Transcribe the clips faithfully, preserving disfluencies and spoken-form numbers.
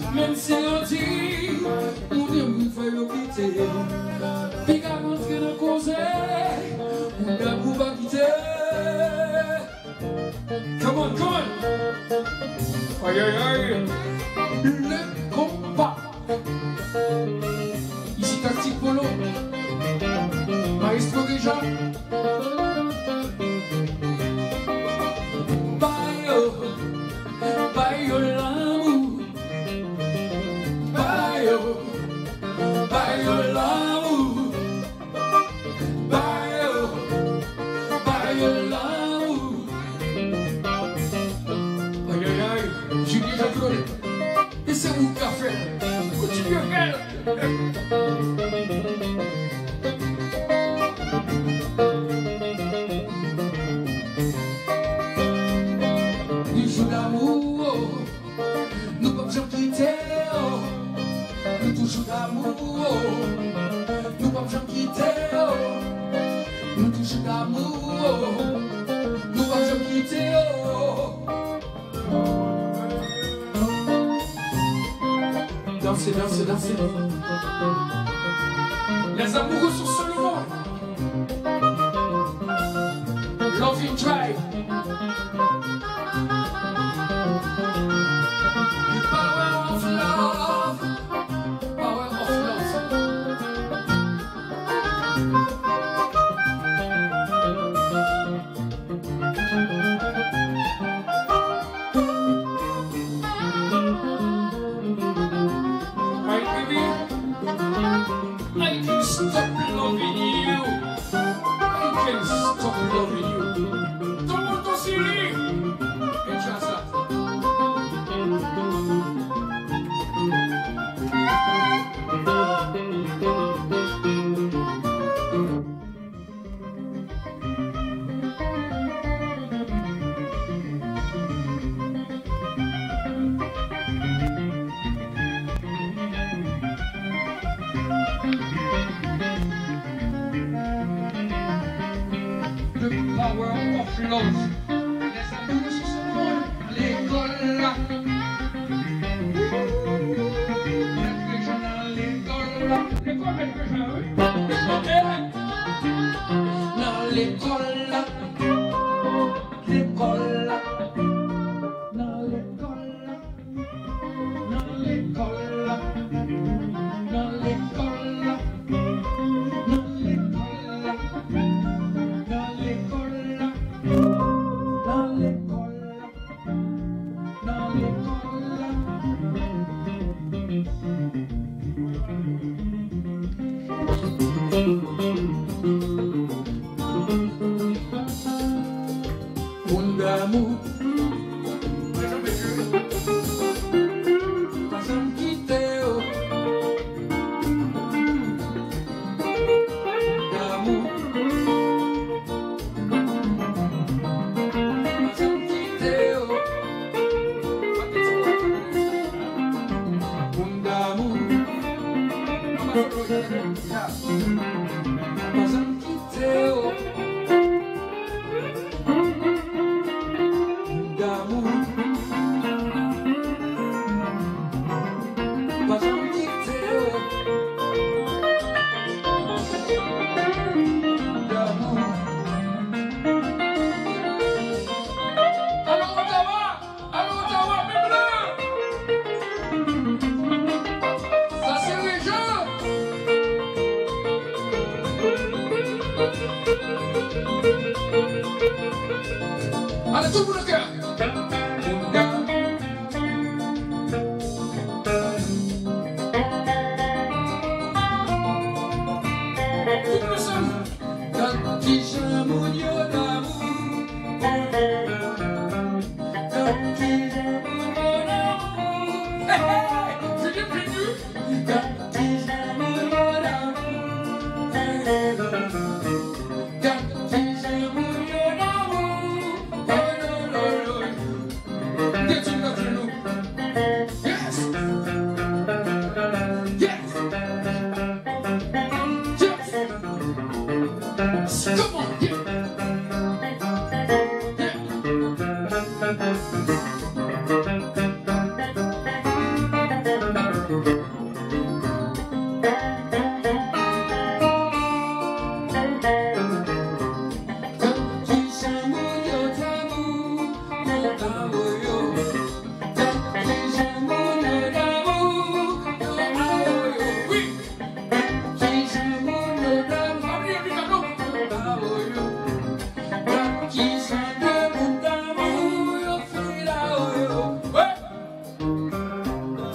Même si on dit, on dit qu'on fait le quitter. Puis qu'à rentrer dans le conseil, on ne peut pas quitter. Come on, come on. Aïe, aïe, aïe. Le combat. Ici, tactique polo. Maestro déjà. Bayo, bayo l'amour. Bayo, bayo l'amour. Bayo, bayo l'amour. Aïe, aïe, aïe. J'ai déjà pleuré. Et c'est mon café. Continue à faire. Nous pas besoin de quitter, nous toujours d'amour. Nous pas besoin de quitter, nous toujours d'amour. Nous pas besoin de quitter. Dansez, dansez, dansez. Les amoureux sont seulement Loving Drive. Power of love. Les amours sont seulement l'école là. Les gens dans l'école là. L'école, les gens, oui. Dans l'école là. L'école là. Dans l'école là. Dans l'école là. Dans l'école là. Dans l'école là. Dans l'école là. Dans l'école là. Dans l'école là. Mon amour, pas jamais quitter. L'amour, pas jamais quitter. Mon amour, pas jamais quitter. D'amour, pas jamais quitter. D'amour. Allô Ottawa, allô Ottawa, mes bleus. Ça c'est les jeux. Allez tout le monde au cœur.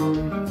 oh.